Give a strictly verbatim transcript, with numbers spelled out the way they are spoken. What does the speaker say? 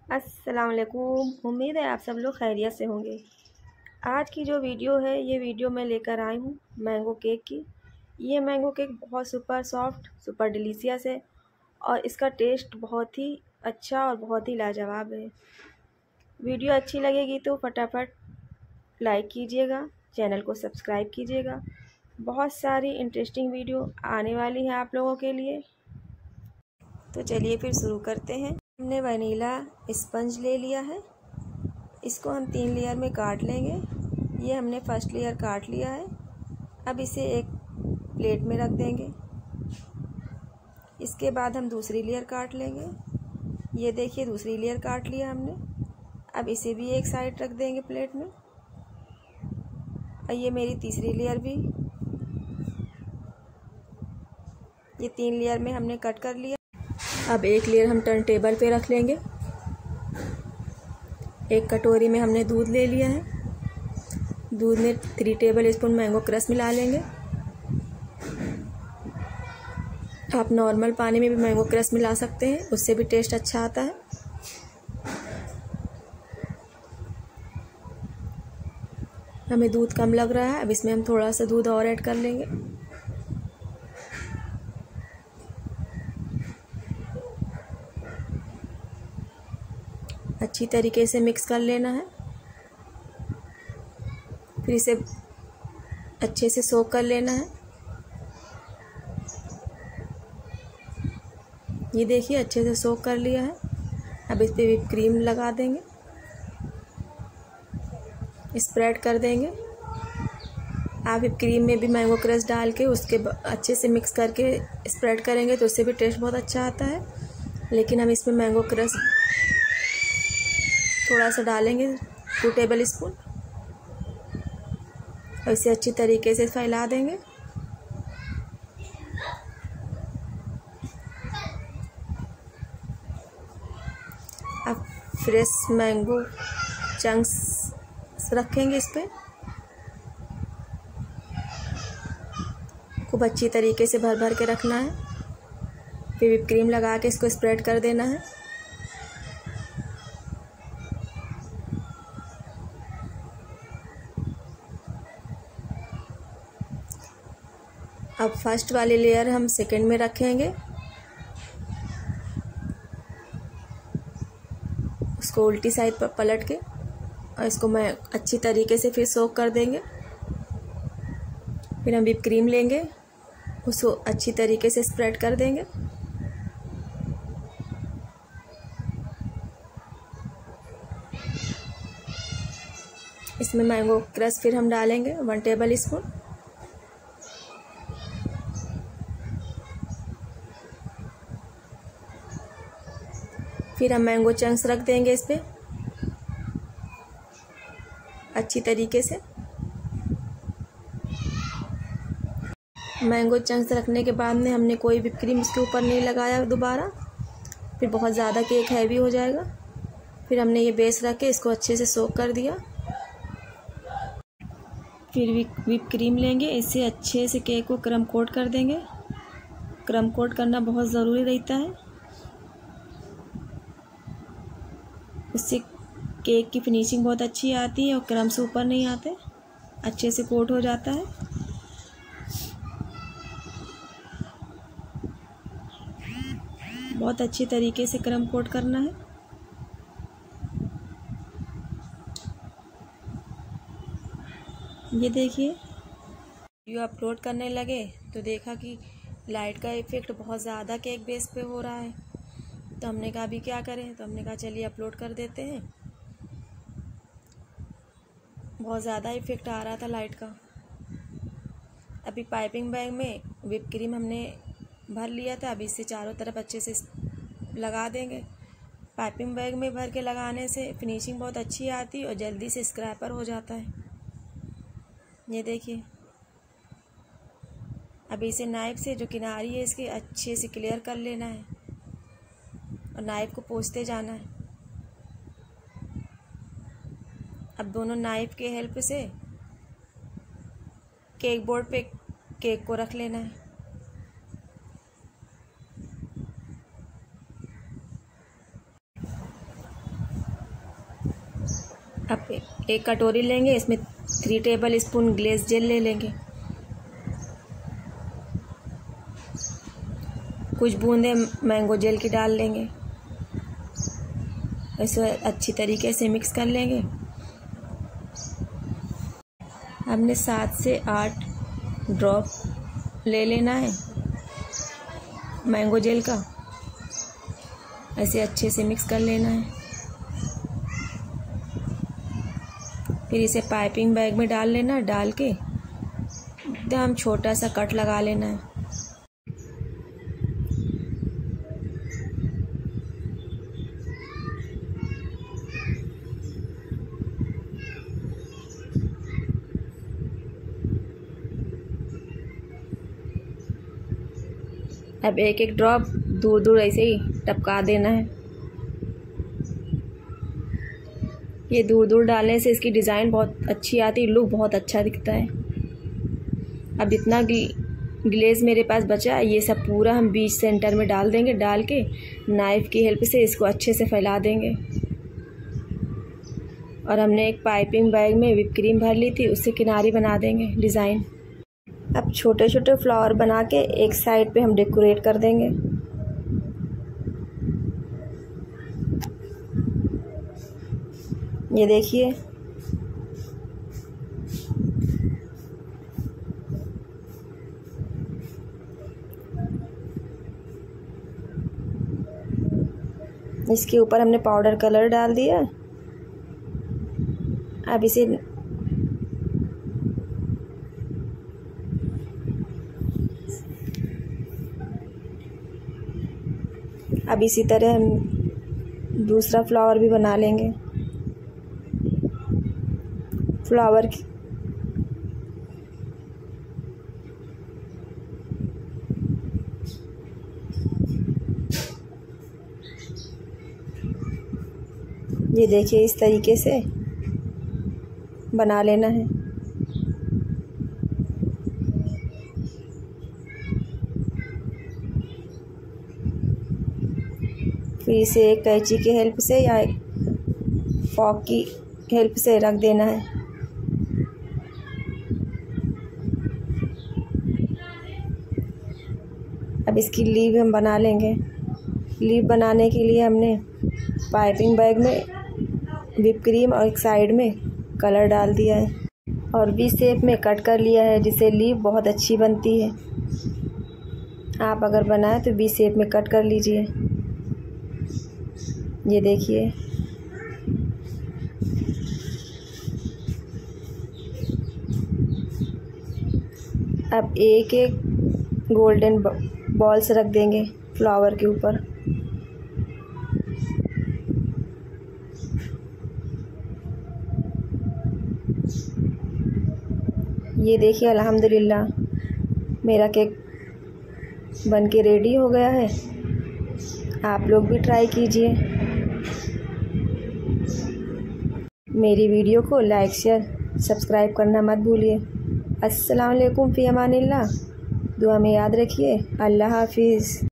अस्सलाम वालेकुम। उम्मीद है आप सब लोग खैरियत से होंगे। आज की जो वीडियो है ये वीडियो मैं लेकर आई हूँ मैंगो केक की। ये मैंगो केक बहुत सुपर सॉफ्ट सुपर डिलीशियस है और इसका टेस्ट बहुत ही अच्छा और बहुत ही लाजवाब है। वीडियो अच्छी लगेगी तो फटाफट लाइक कीजिएगा, चैनल को सब्सक्राइब कीजिएगा। बहुत सारी इंटरेस्टिंग वीडियो आने वाली है आप लोगों के लिए। तो चलिए फिर शुरू करते हैं। हमने वनीला स्पंज ले लिया है, इसको हम तीन लेयर में काट लेंगे। ये हमने फर्स्ट लेयर काट लिया है। अब इसे एक प्लेट में रख देंगे। इसके बाद हम दूसरी लेयर काट लेंगे। ये देखिए दूसरी लेयर काट लिया हमने। अब इसे भी एक साइड रख देंगे प्लेट में। और ये मेरी तीसरी लेयर भी, ये तीन लेयर में हमने कट कर लिया। अब एक लेयर हम टर्न टेबल पे रख लेंगे। एक कटोरी में हमने दूध ले लिया है। दूध में three tablespoon mango crush मिला लेंगे। आप नॉर्मल पानी में भी मैंगो क्रश मिला सकते हैं, उससे भी टेस्ट अच्छा आता है। हमें दूध कम लग रहा है, अब इसमें हम थोड़ा सा दूध और ऐड कर लेंगे। अच्छी तरीके से मिक्स कर लेना है। फिर इसे अच्छे से सोक कर लेना है। ये देखिए अच्छे से सोक कर लिया है। अब इस पे व्हिप क्रीम लगा देंगे, स्प्रेड कर देंगे। आप व्हिप क्रीम में भी मैंगो क्रश डाल के उसके अच्छे से मिक्स करके स्प्रेड करेंगे तो उससे भी टेस्ट बहुत अच्छा आता है। लेकिन हम इसमें मैंगो क्रश थोड़ा सा डालेंगे, टू टेबल स्पून, और इसे अच्छी तरीके से फैला देंगे। अब फ्रेश मैंगो चंक्स रखेंगे इस पे। खूब अच्छी तरीके से भर भर के रखना है। फिर व्हिप क्रीम लगा के इसको स्प्रेड कर देना है। अब फर्स्ट वाली लेयर हम सेकंड में रखेंगे, उसको उल्टी साइड पर पलट के, और इसको मैं अच्छी तरीके से फिर सोक कर देंगे। फिर हम व्हिप क्रीम लेंगे, उसको अच्छी तरीके से स्प्रेड कर देंगे। इसमें मैंगो क्रश फिर हम डालेंगे वन टेबल स्पून। फिर हम मैंगो चंक्स रख देंगे इस पे अच्छी तरीके से। मैंगो चंक्स रखने के बाद में हमने कोई भी क्रीम इसके ऊपर नहीं लगाया दोबारा, फिर बहुत ज़्यादा केक हैवी हो जाएगा। फिर हमने ये बेस रख के इसको अच्छे से सोक कर दिया। फिर व्हिप क्रीम लेंगे, इससे अच्छे से केक को क्रम कोट कर देंगे। क्रम कोट करना बहुत ज़रूरी रहता है, उससे केक की फिनिशिंग बहुत अच्छी आती है और क्रम्स ऊपर नहीं आते, अच्छे से कोट हो जाता है। बहुत अच्छी तरीके से क्रम कोट करना है। ये देखिए वीडियो अपलोड करने लगे तो देखा कि लाइट का इफ़ेक्ट बहुत ज़्यादा केक बेस पे हो रहा है। तो हमने कहा अभी क्या करें, तो हमने कहा चलिए अपलोड कर देते हैं। बहुत ज़्यादा इफ़ेक्ट आ रहा था लाइट का। अभी पाइपिंग बैग में व्हिप क्रीम हमने भर लिया था, अभी इसे चारों तरफ अच्छे से लगा देंगे। पाइपिंग बैग में भर के लगाने से फिनिशिंग बहुत अच्छी आती है और जल्दी से स्क्रैपर हो जाता है। ये देखिए अभी इसे नाइफ से जो किनारी है इसके अच्छे से क्लियर कर लेना है और नाइफ को पोंछते जाना है। अब दोनों नाइफ के हेल्प से केक बोर्ड पे केक को रख लेना है। अब एक कटोरी लेंगे, इसमें three tablespoon glaze gel ले लेंगे, कुछ बूंदे मैंगो जेल की डाल लेंगे, इसे अच्छी तरीके से मिक्स कर लेंगे। हमने सात से आठ ड्रॉप ले लेना है मैंगो जेल का, ऐसे अच्छे से मिक्स कर लेना है। फिर इसे पाइपिंग बैग में डाल लेना, डाल के एकदम छोटा सा कट लगा लेना है। अब एक एक ड्रॉप दूर दूर ऐसे ही टपका देना है। ये दूर दूर डालने से इसकी डिज़ाइन बहुत अच्छी आती है, लुक बहुत अच्छा दिखता है। अब इतना ग्लेज मेरे पास बचा है, ये सब पूरा हम बीच सेंटर में डाल देंगे। डाल के नाइफ़ की हेल्प से इसको अच्छे से फैला देंगे। और हमने एक पाइपिंग बैग में व्हिप क्रीम भर ली थी, उससे किनारी बना देंगे डिज़ाइन। अब छोटे छोटे फ्लावर बना के एक साइड पे हम डेकोरेट कर देंगे। ये देखिए, इसके ऊपर हमने पाउडर कलर डाल दिया। अब इसे अब इसी तरह हम दूसरा फ्लावर भी बना लेंगे। फ्लावर की ये देखिए, इस तरीके से बना लेना है। फिर इसे एक कैंची की हेल्प से या फॉक की हेल्प से रख देना है। अब इसकी लीव हम बना लेंगे। लीव बनाने के लिए हमने पाइपिंग बैग में व्हिप क्रीम और एक साइड में कलर डाल दिया है और वी शेप में कट कर लिया है, जिससे लीव बहुत अच्छी बनती है। आप अगर बनाए तो वी शेप में कट कर लीजिए। ये देखिए, अब एक एक गोल्डन बॉल्स रख देंगे फ्लावर के ऊपर। ये देखिए, अल्हम्दुलिल्लाह मेरा केक बन के रेडी हो गया है। आप लोग भी ट्राई कीजिए। मेरी वीडियो को लाइक शेयर सब्सक्राइब करना मत भूलिए। अस्सलाम वालेकुम फ़ी अमानिल्लाह। दुआ में याद रखिए। अल्लाह हाफिज़।